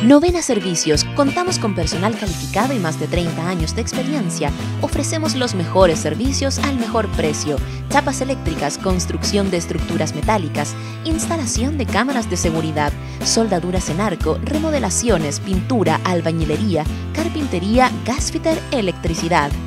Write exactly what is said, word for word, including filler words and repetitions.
Novena Servicios. Contamos con personal calificado y más de treinta años de experiencia. Ofrecemos los mejores servicios al mejor precio. Chapas eléctricas, construcción de estructuras metálicas, instalación de cámaras de seguridad, soldaduras en arco, remodelaciones, pintura, albañilería, carpintería, gasfitter, electricidad.